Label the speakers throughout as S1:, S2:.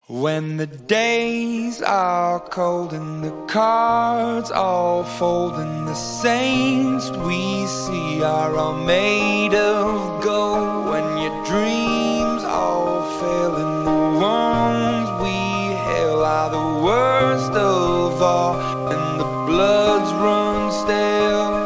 S1: When the days are cold and the cards all fold and the saints we see are all made of gold, when your dreams all fail and the ones we hail are the worst of all and the bloods run stale,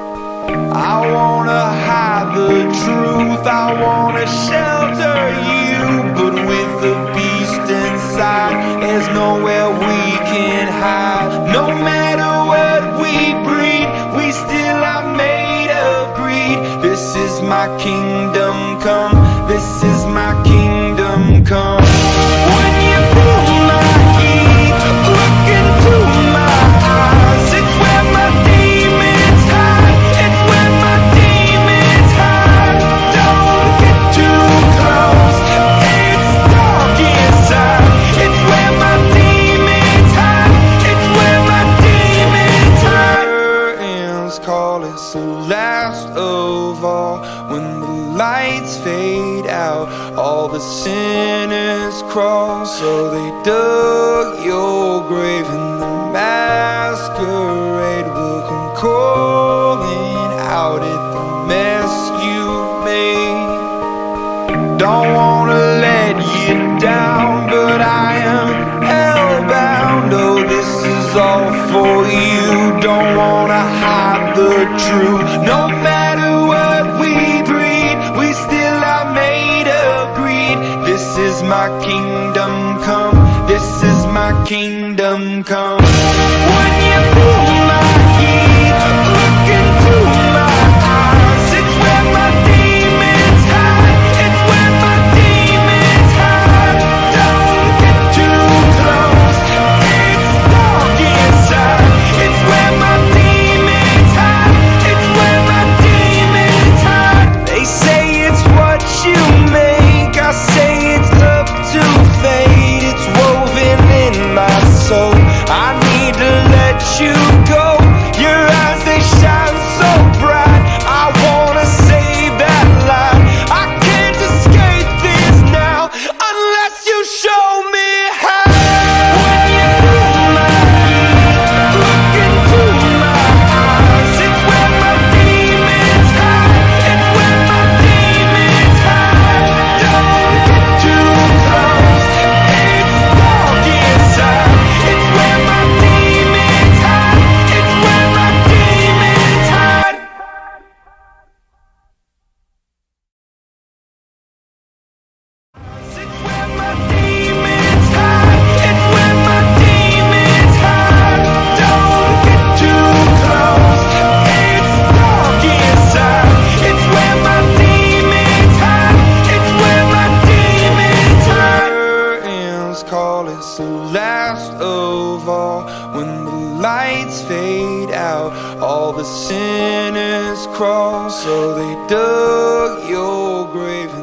S1: I wanna hide the truth, I wanna shelter you, but with the beast inside, there's nowhere we can hide. No matter what we breed, we still are made of greed. This is my kingdom come, this is my kingdom come. When you feel my heat, look into my eyes, it's where my demons hide, it's where my demons hide. Don't get too close, it's dark inside, it's where my demons hide, it's where my demons hide. Curtains call, it's the last of all. When the lights fade out, all the sinners crawl. So they dug your grave and the masquerade will come calling out at the mess you made. Don't wanna let you down, but I am hellbound. Oh, this is all for you. Don't wanna hide the truth. No matter what we breed, we still are made of greed. This is my kingdom come, this is my kingdom come. When you feel my heat, look into my eyes, it's where my demons hide, it's where my demons hide. Don't get too close, it's dark inside, it's where my demons hide, it's where my demons hide. They say it's what you make, I say it's up to fate. It's woven in my soul, I need to let you go. Your eyes, they shine so bright, I wanna save that light. I can't escape this now, unless you show me how. When you feel my heat, look into my eyes, it's where my demons hide, it's where my demons hide. Don't get too close, it's dark inside, it's where my demons hide, it's where my demons hide. It's where my demons hide, it's where my demons hide. Don't get too close, it's dark inside, it's where my demons hide, it's where my demons hide. Curtains call, it's the last of all. When the lights fade out, all the sinners crawl. So they dug your grave